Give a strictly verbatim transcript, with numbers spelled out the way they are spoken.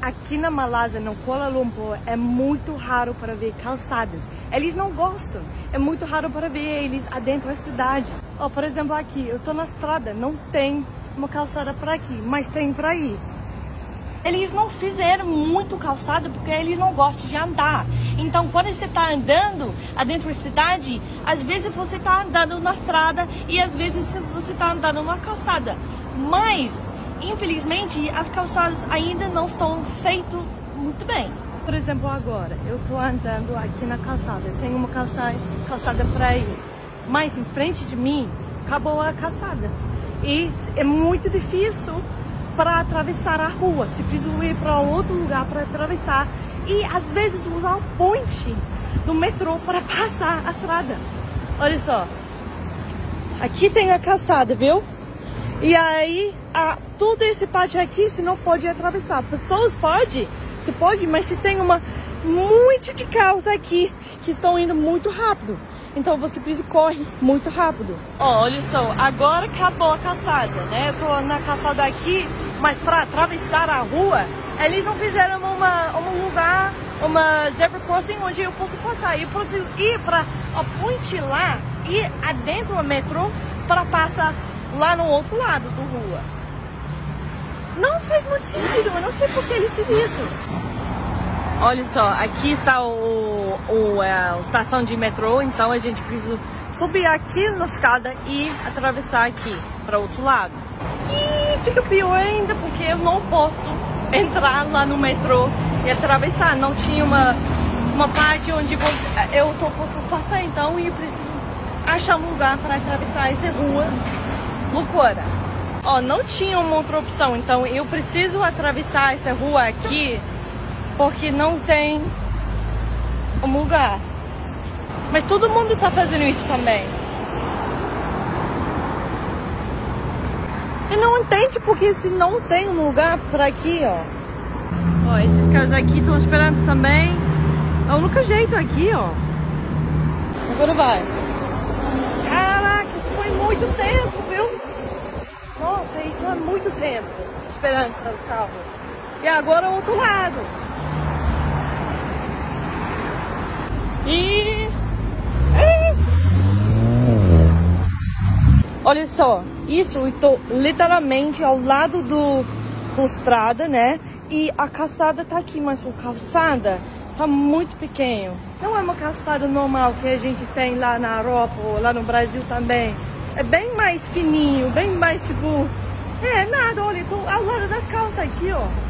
aqui na Malásia, no Kuala Lumpur, é muito raro para ver calçadas. Eles não gostam. É muito raro para ver eles adentro da cidade. Oh, por exemplo, aqui, eu tô na estrada, não tem uma calçada para aqui, mas tem para aí. Eles não fizeram muito calçada porque eles não gostam de andar. Então, quando você está andando adentro da cidade, às vezes você está andando na estrada e às vezes você está andando numa calçada. Mas, infelizmente, as calçadas ainda não estão feitas muito bem. Por exemplo, agora, eu estou andando aqui na calçada. Eu tenho uma calçada, calçada para ir. Mas, em frente de mim, acabou a calçada. E é muito difícil para atravessar a rua. Se precisa ir para outro lugar para atravessar. E às vezes usar o ponte do metrô para passar a estrada. Olha só. Aqui tem a calçada, viu? E aí, a, todo esse pátio aqui você não pode atravessar. Pessoas podem, você pode, mas se tem uma muito de carros aqui que estão indo muito rápido. Então você precisa correr muito rápido. Ó, olha só, agora acabou a calçada, né? Eu tô na calçada aqui, mas para atravessar a rua, eles não fizeram uma, um lugar, uma zebra crossing onde eu posso passar. Eu posso ir para a ponte lá, ir adentro do metrô para passar lá no outro lado da rua. Não faz muito sentido, eu não sei por que eles fizeram isso. Olha só, aqui está o, o, a estação de metrô, então a gente precisa subir aqui na escada e atravessar aqui para o outro lado. E fica pior ainda porque eu não posso entrar lá no metrô e atravessar. Não tinha uma, uma parte onde eu só posso passar, então, e eu preciso achar um lugar para atravessar essa rua loucura. Ó, não tinha uma outra opção, então eu preciso atravessar essa rua aqui porque não tem um lugar. Mas todo mundo tá fazendo isso também. Eu não entendo porque se não tem um lugar por aqui, ó. Ó, esses caras aqui estão esperando também. É o único jeito aqui, ó. Agora vai. Caraca, isso foi muito tempo, viu? Nossa, isso é muito tempo esperando para os carros. E agora o outro lado. E... olha só, isso eu estou literalmente ao lado do, do estrada, né? E a calçada tá aqui, mas a calçada tá muito pequeno. Não é uma calçada normal que a gente tem lá na Europa ou lá no Brasil também. É bem mais fininho, bem mais tipo... É, nada, olha, eu tô ao lado das calças aqui, ó.